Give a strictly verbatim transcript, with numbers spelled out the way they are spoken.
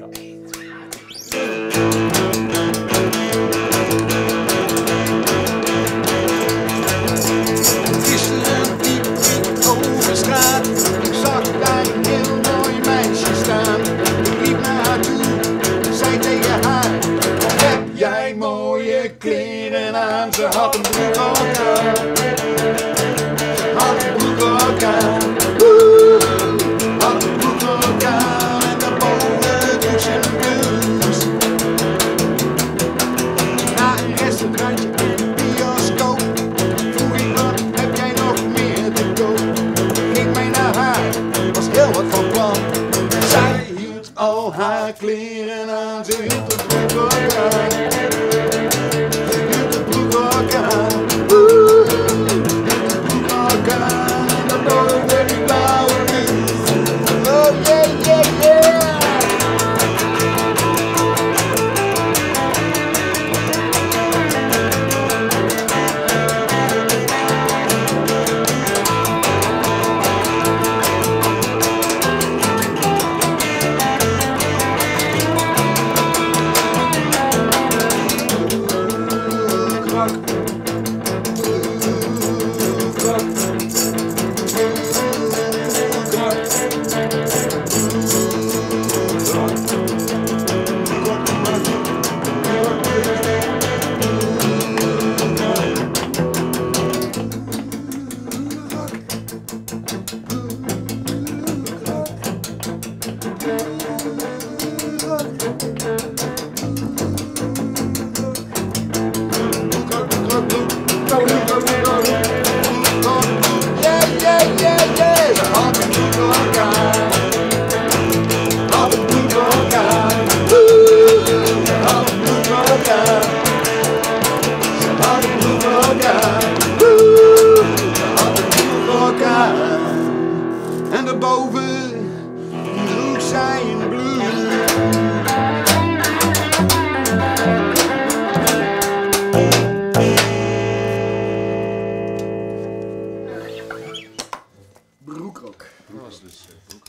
Gisteren liep ik over straat, ik zag daar een heel mooi meisje staan. Ik liep naar haar toe, zei tegen haar: heb jij mooie kleren aan? Ze had een broekrok aan, ze had een broekrok aan, woe, had een broekrok aan en daarboven droeg ze een blouse. Na een restaurantje en bioscoop vroeg ik: wat heb jij nog meer te koop? Ging mee naar haar, was heel wat van plan. Zij hield al haar kleren aan, ze hield de broekrok aan, ze hield de broekrok aan, woe, hield de broekrok aan en daarboven die blauwe blouse. Oh yeah, yeah, yeah. En daarboven droeg zij een blouse. Broekrok. Dat was dus uh,